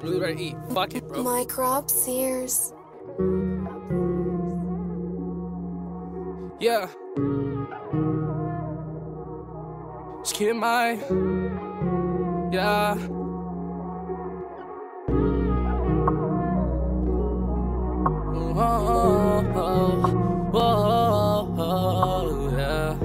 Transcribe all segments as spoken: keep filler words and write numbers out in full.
Really ready to eat. Fuck it, bro. My crop sears. Yeah. Just keep in mind. Yeah. Whoa, whoa, whoa, yeah.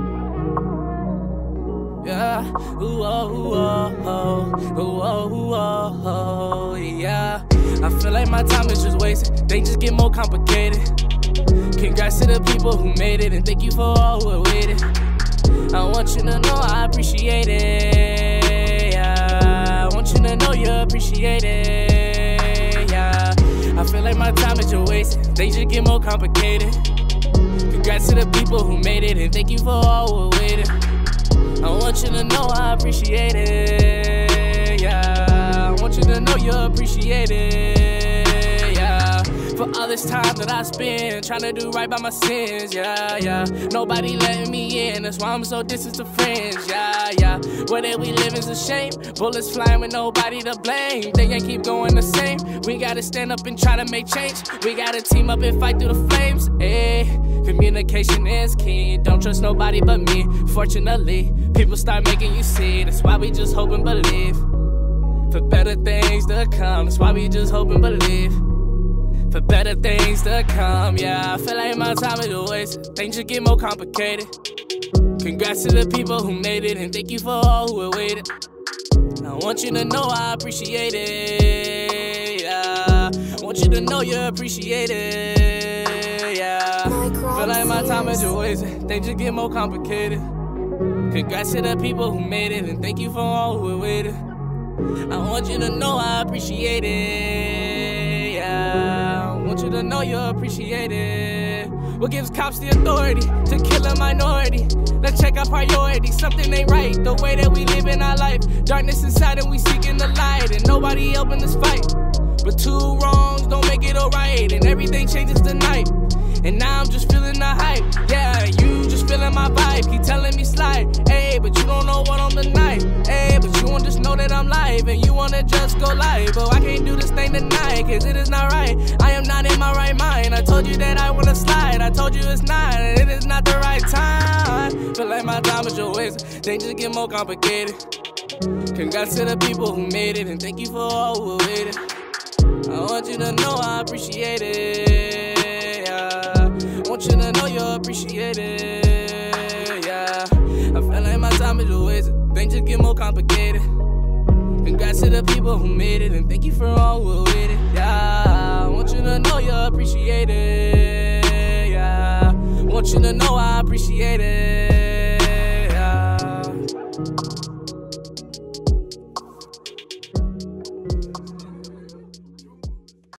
Yeah. Whoa, whoa, whoa, whoa, whoa, yeah. I feel like my time is just wasted. Things just get more complicated. Congrats to the people who made it, and thank you for all who waited. I want you to know I appreciate it. Yeah. I want you to know you appreciate it. Yeah. I feel like my time is just wasted. Things just get more complicated. Congrats to the people who made it, and thank you for all who waited. I want you to know I appreciate it. Yeah. I want you to know you appreciate it. Yeah. For all this time that I spent trying to do right by my sins, yeah, yeah. Nobody letting me in, that's why I'm so distant to friends, yeah, yeah. Where that we live is a shame, bullets flying with nobody to blame. They can't keep going the same, we gotta stand up and try to make change. We gotta team up and fight through the flames, ayy. Communication is key, don't trust nobody but me. Fortunately, people start making you see, that's why we just hope and believe. For better things to come, that's why we just hope and believe. For better things to come, yeah. I feel like my time is a waste. Things just get more complicated. Congrats to the people who made it, and thank you for all who waited. I want you to know I appreciate it, yeah. I want you to know you appreciate it, yeah. Feel like my time is a waste. Things just get more complicated. Congrats to the people who made it, and thank you for all who waited. I want you to know I appreciate it, yeah. I want you to know you appreciate it. What gives cops the authority to kill a minority? Let's check our priorities, something ain't right. The way that we live in our life, darkness inside and we seeking the light, and nobody helping this fight. But two wrongs don't make it alright, and everything changes tonight. And now I'm just feeling the hype, yeah. You just feeling my vibe, keep telling me slide, ayy, but you don't know what on the night, ayy. But you won't just know that I'm live, and you wanna just go live. But I can't do this thing tonight, cause it is not right. I am not in my right mind. I told you that I wanna slide, I told you it's not, and it is not the right time. Feel like my time is your waste, things just get more complicated. Congrats to the people who made it, and thank you for all who waited. I want you to know I appreciate it, yeah. I want you to know you appreciate it, yeah. I feel like my time is a waste, things just get more complicated. Congrats to the people who made it, and thank you for all who waited, yeah. I want you to know you appreciate it, yeah. I want you to know I appreciate it.